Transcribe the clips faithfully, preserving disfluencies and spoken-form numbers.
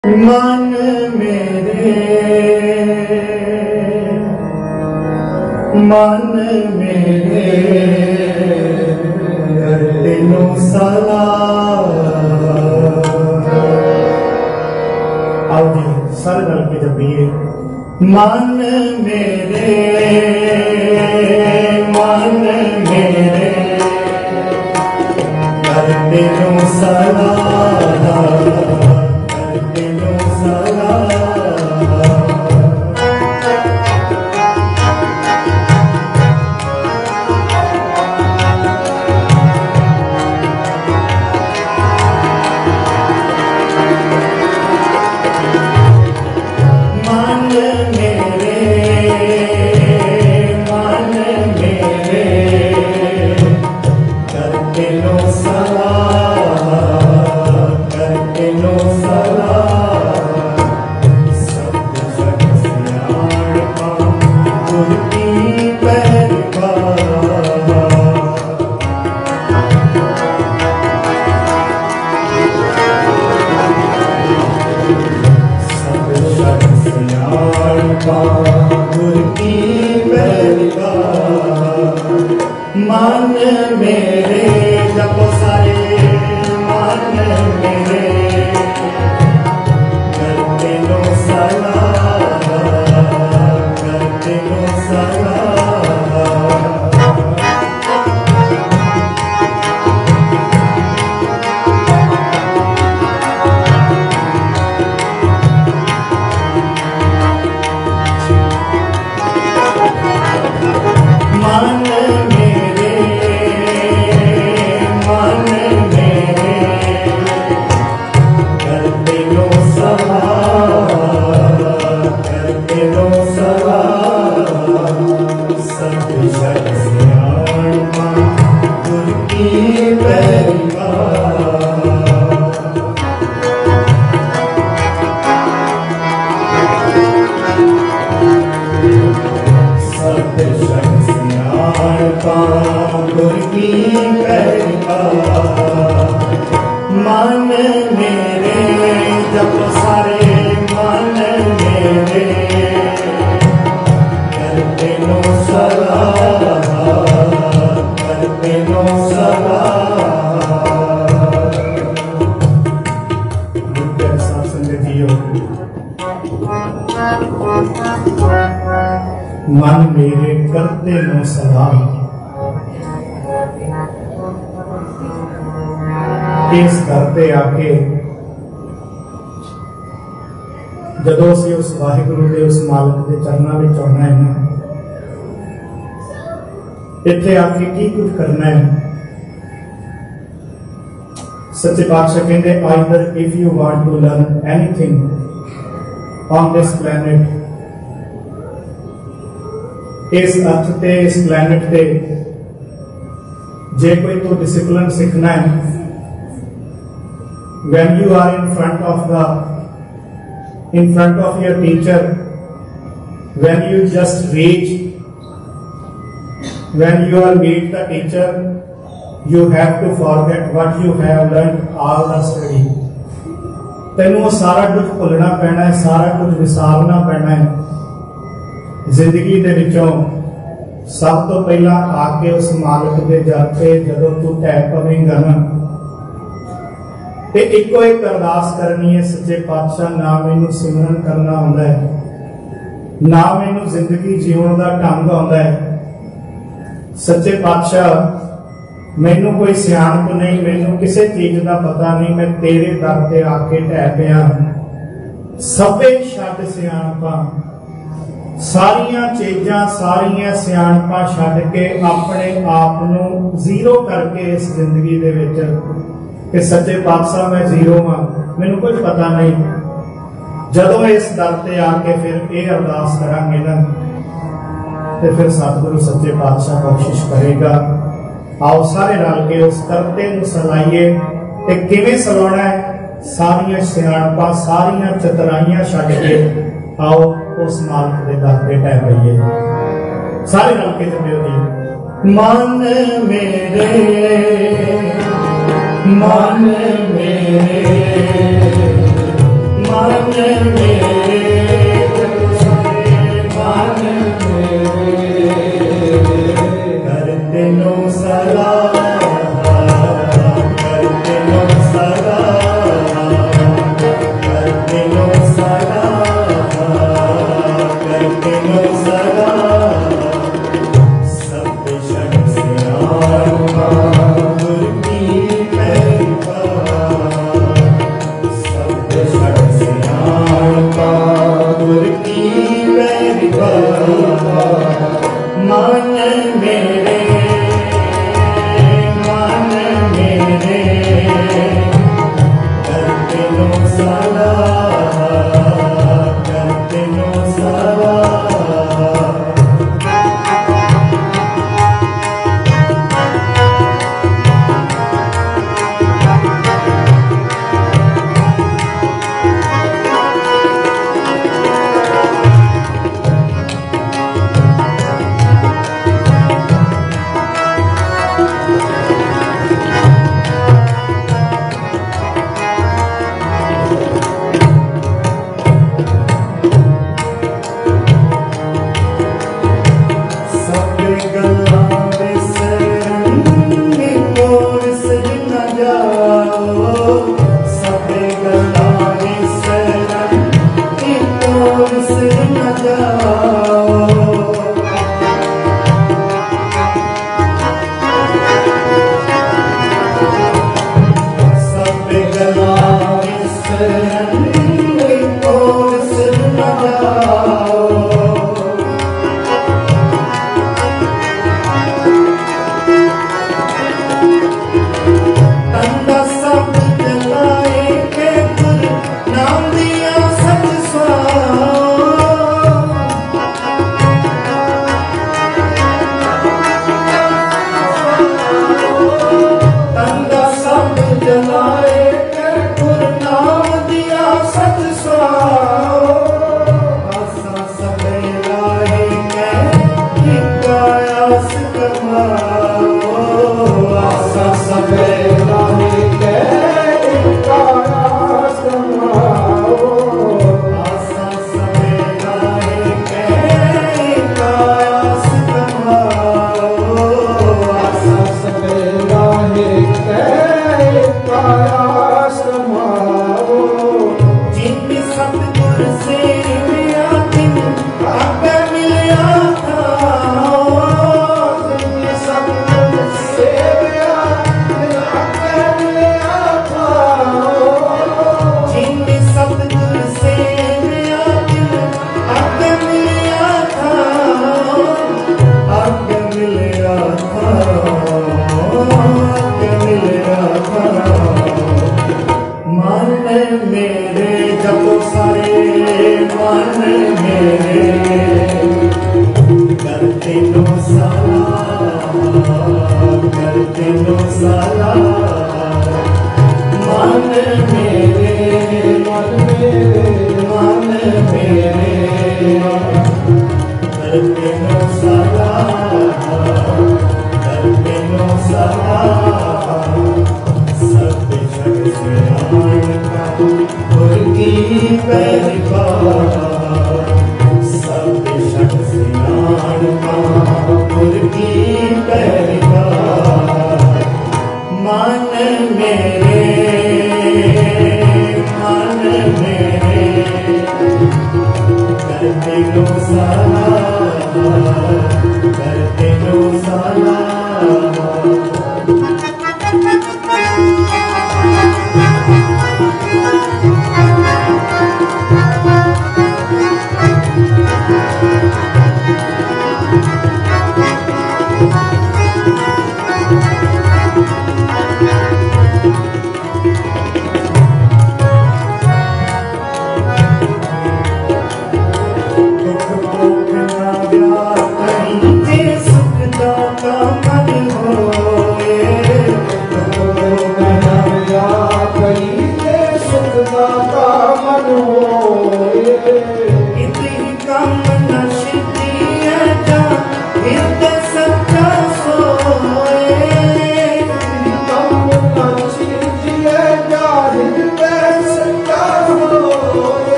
मन मेरे मन मेरे कर दिलो सलाम। आओ जी सारे रल के जपिए। मन मेरे मन मेरे कर दिलो सलाम। मन मेरे जपो सारे मन मेरे करते लो सलाम करते लो सलाम। मन मन मेरे जब सारे मन मेरे करते लो सलाम करते लो सलाम। मन मेरे करते लो सलाम। इस करते आके जदों असीं उस वाहिगुरु के उस मालिक के चरणों में आना है ना, इत्थे आके की कुछ करना है। सच्चे पातशाह कहते either if you want to learn anything on this planet, इस अर्थ ते इस प्लैनेट ते जे कोई तो डिसिप्लिन सीखना है, when you are in front of the in front of your teacher, when you just reach, when you are meet the teacher, you have to forget what you have learned all the study। तेनों सारा कुछ भुलना पैना है, सारा कुछ विसारना पैना है। जिंदगी दे विचों सब तो पहला आके उस मालिक दे जाते जदों तू टै पवेंगा ना, ते इको एक अरदास करनी है, सच्चे पातशाह ना मैनू सिमरन करना आउंदा है, ना मैनू जिंदगी जीवन का ढंग आउंदा है। सच्चे पातशाह मैनू कोई सियाणप नहीं, मैनू किसी चीज का पता नहीं, मैं तेरे दर ते आके ढह पिया। सबे छड्ड सियाणपां, सारियां चीजां सारियां सियाणपां छड्ड के अपने आप नू जीरो करके इस जिंदगी दे विच कि सच्चे पातशाह मैं जीरो हाँ, मैनू कुछ पता नहीं। जदों इस दर ते आके फिर ये अरदास करांगे ना, तो फिर सतगुरु सच्चे पातशाह बख्शिश करेगा। आओ सारे रल के उस करते नू सलाइए। ते किवें सलाउणा है? सारियां सियाणपां सारियां चतुराइयां छड्ड के आओ उस मालिक दे दर ते ढह पईए। सारे रल के जपिओ जी। मन मेरे मन मेरे दुख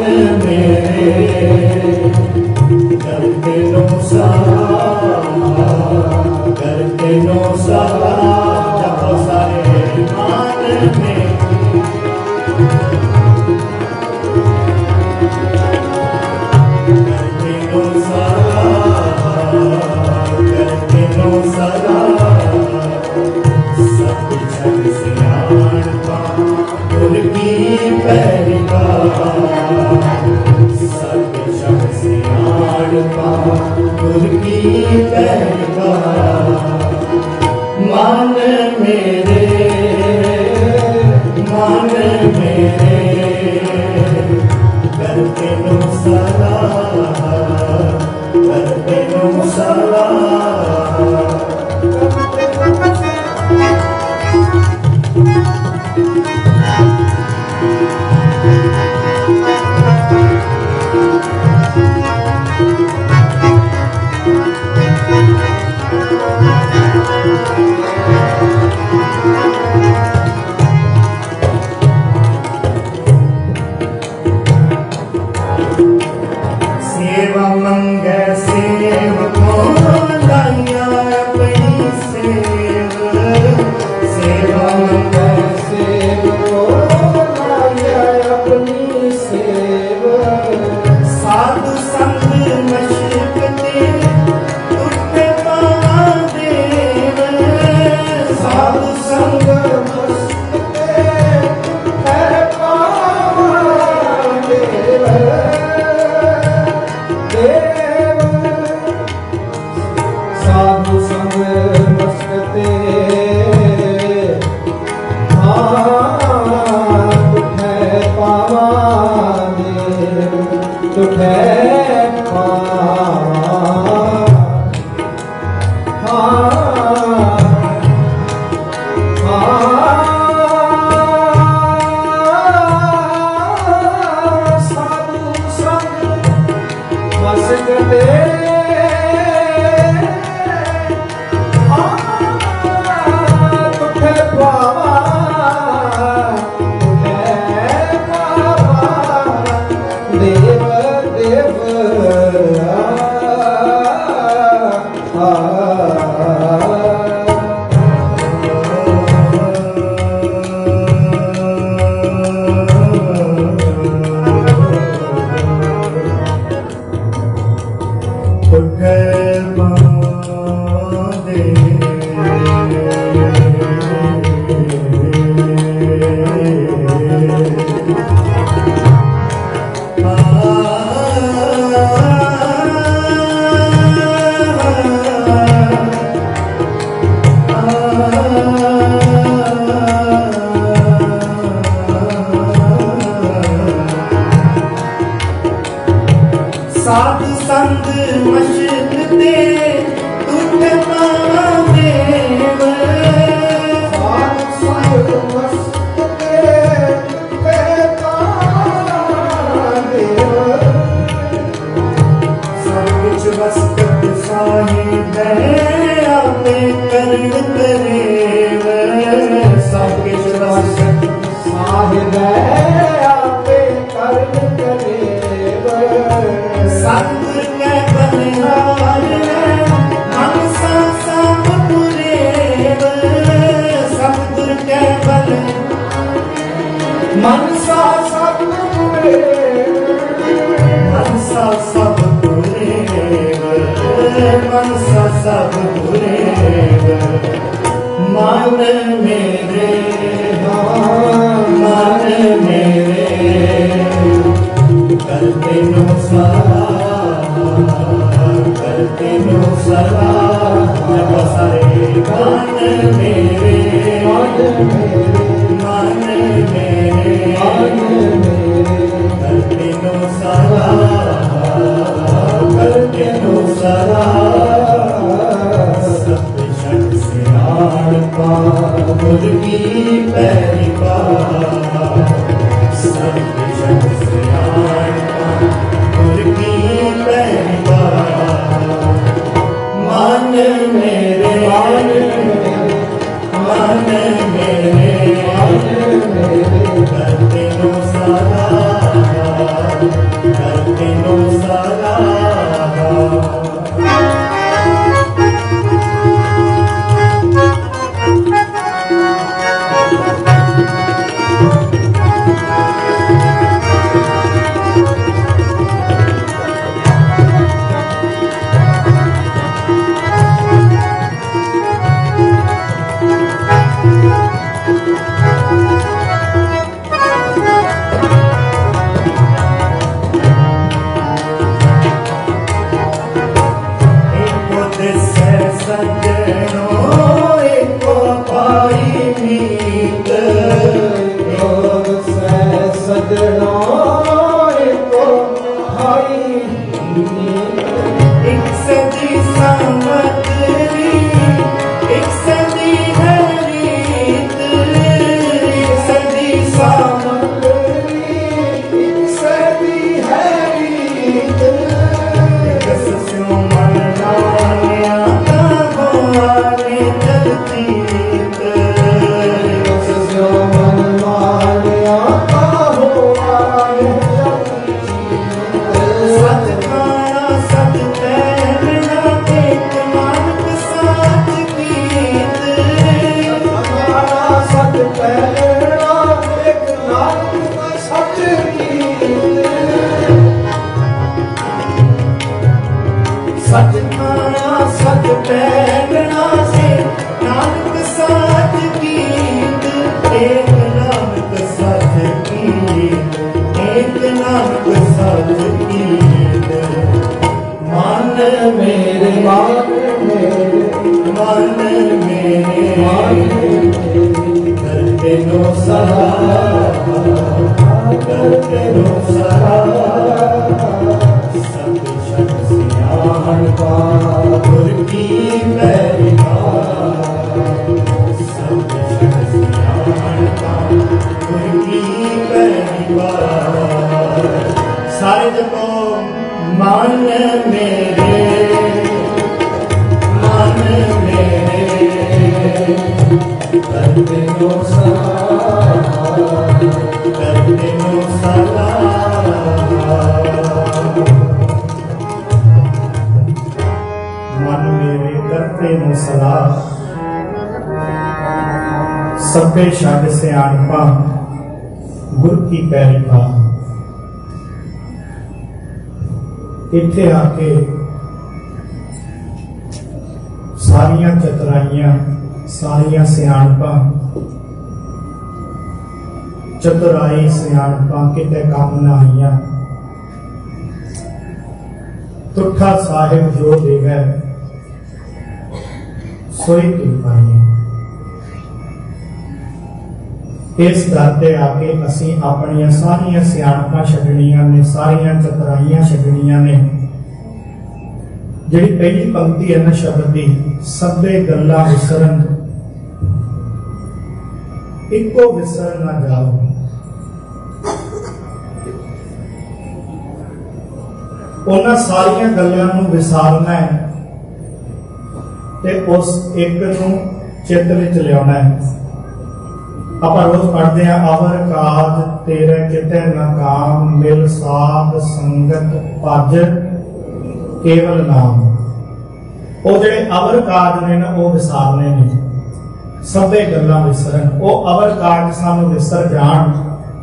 मेरे करते नो सारा करते नो सारा जपो सारे मान में करते नो सारा करते नो सारा सब जग से आनता गुर की पैरिका सब जग से आनता गुर की पैरिका मान मेरे मान मेरे करते नो सदा करते नो सदा सेवा मंग सेवको लाइया अपनी सेव सेवा मंग सेवको लाइया अपनी सेव साधु संग मशकते उठे महादेव साधु संग मशकते है साधु संग मस्कते तुठे पावा तुठे साधु संग मस्कते साधु संग मशकते तुठे महादेव साधु संग मशकते तुठे महादेव सब कुछ वस्तु साहिब है आपे कर्ण करेव सब कुछ वस्तु साहिब है आपे कर्ण करेव सतगुर के बलिहार मनसा सब पुरेव सतगुर के बल मनसा सब पुरेव मनसा सब पुरेव मनसा सब पुरेव मान मेरे मान मेरे करते नो सदा करते नो सदा जब सारे मान मेरे मान मेरे करते नो सदा करते नो सदा सब शक से आड़पा गुर की पैरिका सब शक से आड़पा गुर की पैरिका मान मेरे मान मेरे करते नो सारा सारे जपो मान मेरे मान मेरे करते नो सला करते नो सला मन मेरे करते नो सला सभे छड सियाणपा गुर की पैरी पा। इत्थे आके सारिया चतुराइयां सारिया सियाणपा चतुराई सियाणपा किते काम ना आईया। तुठा साहिब जो देवे सोई तुल पाई। इस दर ते आके असी अपनिया सारिया सियाणपा छड्डणियां ने सारिया चतुराइयां छड्डणियां ने। जिहड़ी पहली पंक्ति है ना शब्द की सभे गल्लां विसरन इको विसर ना जाओ। उन्हां सारिया गल्लां नूं विसारना है ते उस एक नूं चित्त विच लियाउणा है। आप रोज पढ़ते हैं अवर काज तेरे किते न काम मिल साध संगत भज केवल नाम। वो जेडे अवर काज ने ना वो विसारने ने सभे गल्लां विसरन। वो अवर काज सानू विसर जान।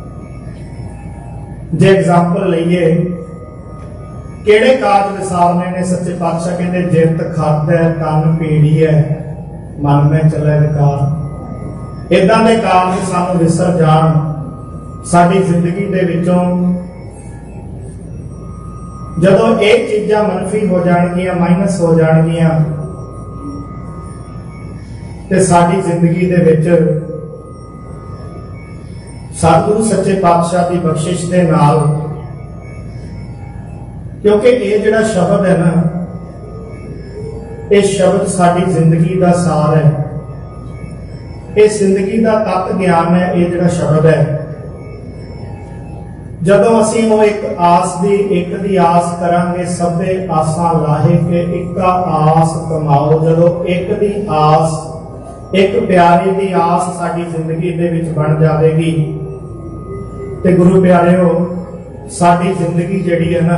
जे एग्जाम्पल लईए केड़े काज विसारने ने सच्चे पातशाह कहते जित खाद है तन पीड़ी है मन में चले विकार। इदां दे काज सानू विसर जान। साडी जिंदगी दे विचों जदों एक चीज़ां मनफी हो जाणगियां माइनस हो जाणगियां ते साडी जिंदगी दे विच सतगुरु सच्चे पातशाह की बख्शिश दे नाल क्योंकि ये जिहड़ा शब्द है ना ये शब्द साडी जिंदगी का सार है। इस जिंदगी का तत्त ज्ञान है। ये जिहड़ा शब्द है जदों असीं वो एक आस दी एक दी आस करांगे सभे आसां लाहे के इक्का आस कमाओ। जदों एक दी आस एक प्यारे दी आस साडी जिंदगी दे विच बन जाएगी ते गुरु प्यारेओ साडी जिंदगी जिहड़ी है ना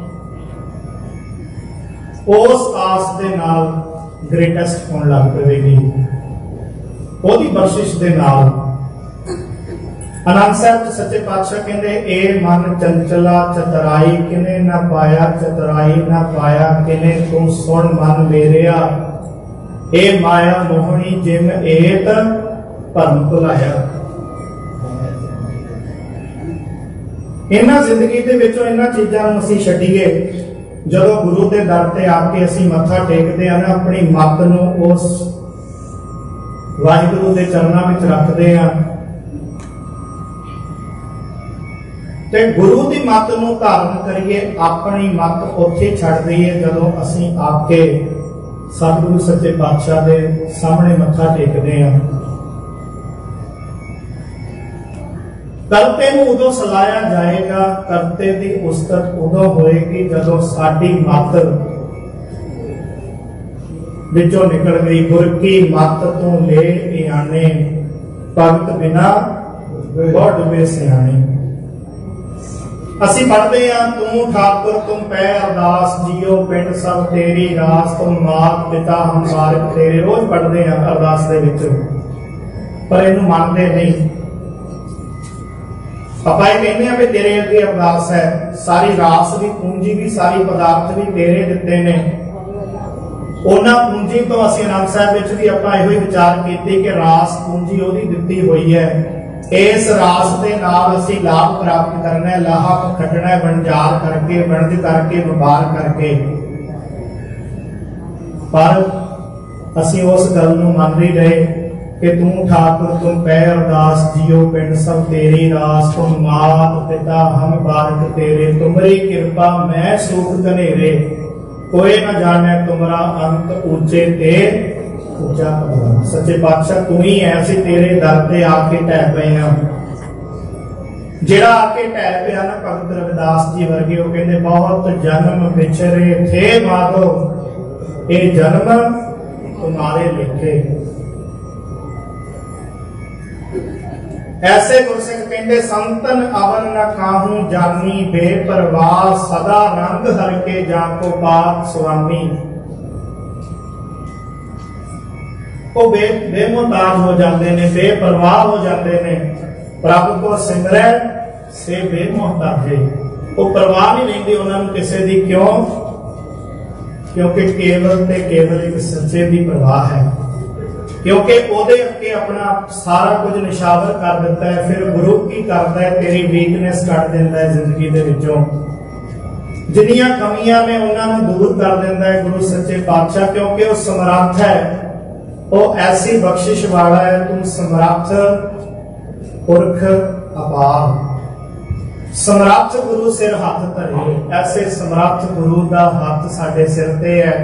उस आस दे नाल ग्रेटेस्ट होने लग पवेगी, ओदी बख्शिश दे नाल। आनंद साहब सच्चे पातशाह कहते ए मन चंचला चतराई किने ना पाया, चतराई ना पाया किने तू सुन मन मेरिया, ए माया मोहनी जिन एत भरम भुलाया। इन्हां जिंदगी दे विचों इन्हां चीजां नूं असीं छड्डीए, जदों गुरु के दर ते आके असीं मत्था टेकदे हां ना, अपनी मत नूं उस वाहिगुरू के चरणों में रखते हैं ते गुरु की मत नूं धारण करिए, अपनी मत उत्थे छड्ड दईए जदों असीं आके सतगुरु सच्चे पातशाह के सामने मत्था टेकते हैं। करते नूं उदों सलाया जाएगा, करते की उस्तत उदों होएगी जदों साडी मत विचों निकल गई। गुर की मत तू ले आने, भगत बिना बहुत डुबे सियाने। असी पढ़ते हैं तू ठाकुर तुम पै अरदास, जियो पिंड सब तेरी रास, तुम मात पिता हम बारक तेरे। रोज पढ़ते हैं अरदास दे विच, पर इनू मानते नहीं। ਆਪਾਂ ਇਹ ਕਹਿੰਦੇ ਆ ਵੀ ਤੇਰੇ ਅੱਗੇ ਅਰਦਾਸ ਹੈ, ਸਾਰੀ ਰਾਸ ਵੀ ਪੂੰਜੀ ਵੀ ਸਾਰੀ ਪਦਾਰਥ ਵੀ ਤੇਰੇ ਦਿੱਤੇ ਨੇ। ਉਹਨਾਂ ਪੂੰਜੀ ਤੋਂ ਅਸੀਂ ਆਨੰਦ ਸਾਹਿਬ ਵਿੱਚ ਵੀ ਆਪਾਂ ਇਹੋ ਹੀ ਵਿਚਾਰ ਕੀਤੇ ਕਿ ਰਾਸ ਪੂੰਜੀ ਉਹਦੀ ਦਿੱਤੀ ਹੋਈ ਹੈ। ਇਸ ਰਾਸ ਦੇ ਨਾਲ ਅਸੀਂ ਲਾਭ ਪ੍ਰਾਪਤ ਕਰਨਾ ਹੈ, ਲਾਹਾ ਖੱਟਣਾ ਹੈ, ਵਣਜਾਰ ਕਰਕੇ ਵਣਜ ਕਰਕੇ ਵਪਾਰ ਕਰਕੇ। ਪਰ ਅਸੀਂ ਉਸ ਗੱਲ ਨੂੰ ਮੰਨ ਨਹੀਂ ਰਹੇ कि तू ठाकुर तुम पै अरदास, जियो पिंड सब तेरी रास, तुम मात पिता हम बारक तेरे, तुमरी कृपा मैं सुख धनेरे, कोई न जाने तुमरा अंत ऊंचे ते ऊंचा पदरा। सच्चे पातशाह तू ही है, असीं तेरे दर ते आके ढह पे हां। जिहड़ा आके ढह पिया ना भगत रविदास जी वर्गे, वो कहंदे बहुत जन्म विछरे थे माधो, ये जन्म तुम्हारे लिखे। ऐसे गुरसिंह कहते संतन अवन न काहू जानी, बेपरवाह सदा रंग हर के जाको पाक स्वामी। वो बे बेमुहताज हो जाते ने, बेपरवाह हो जाते ने, प्रभु को सिमरै से बेमुहताजे। वो परवाह नहीं रहिंदी उन्होंने किसी दी, क्यों? क्योंकि केवल ते केवल एक सच्चे दी परवाह है, क्योंकि ओदे अगे अपना सारा कुछ निशावर कर देता है। फिर गुरु की करता है, तेरी वीकनेस कट देता है जिंदगी दे विचों, जिन्नियां कमियां ने उन्होंने दूर कर देता है गुरु सच्चे पातशाह, क्योंकि वो समर्थ है, वो ऐसी बख्शिश वाला है। तुम समर्थ पुरख अपार, समर्थ गुरु सिर हाथ धरे। ऐसे समर्थ गुरु का हाथ साडे सिर ते है,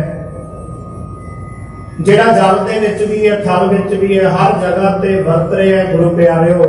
जिहड़ा जल दे विच भी है, थल विच भी है, हर जगह ते वरत रहे हैं। गुरु प्यारेओ,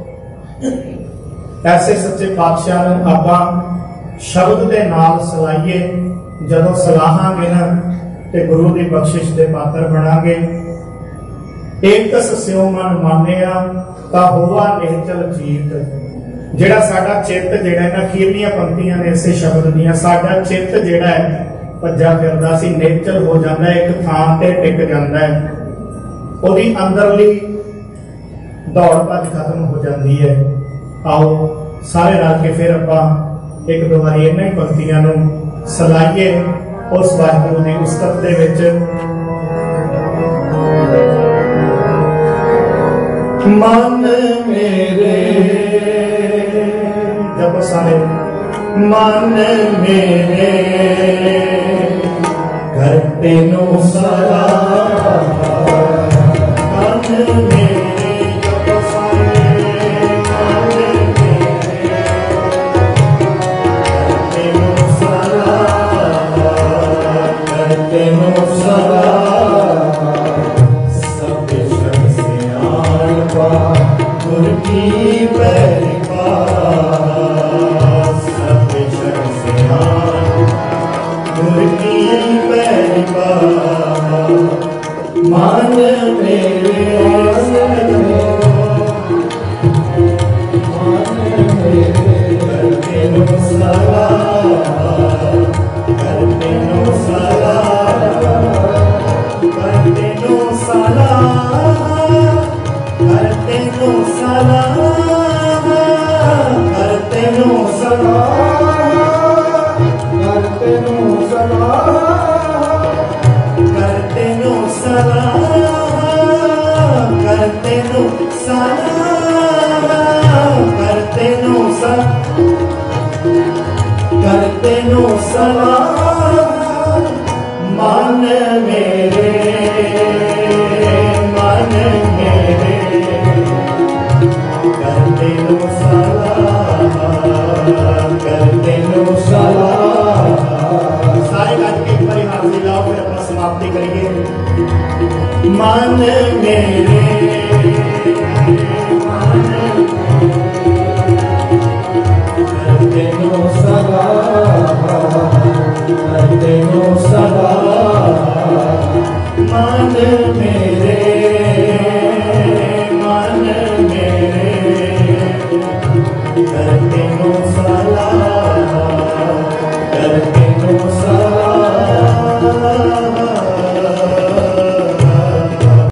ऐसे सच्चे पातशाह नूं आपां शब्द दे नाल सलाइए। जदों सलाहांगे ना ते गुरु की बख्शिश दे पात्र बनांगे। एक स्यो मन मानिया तां होवा निहचल चीत। जिहड़ा साडा चित्त जिहड़ा ना, अखीरलियां पंक्तियां ने इसे शब्द दियां, साडा चित्त जिहड़ा है भज्जा फिरदा सी निहचल हो जाता है, एक थां ते टिक जाता है, ओदी अंदरली दौड़ भज खत्म हो जाती है। आओ सारे रल के फिर आपां एक दो बारी इन्हां ही पंक्तियां नूं सलाइए उस वाहिगुरू दी उस्तत दे विच। मन मेरे जब सारे मन मेरे घर तेनो सारा, मन मेरे जब सारे मन मेरे घर तेनो सारा, घर तेनो सारा, सब शक से आन पा गुर की पैरिपा, सब शक से आन गुर की पैरिपा। मन मेरे करते नो सलाम करते नो सलाम करते नो सलाम करते नो सलाम करते नो सलाम करते नो सलाम करते नो सलाम करते नो सलाम करते नो सलाम मन मेरे मन मेरे करते नो सलाम करते नो सलाम। सारे गाने के एक बार हाथ मिलाओ फिर अपना समाप्ति करेंगे। मन मेरे करते नो सलाम करते नो सलाम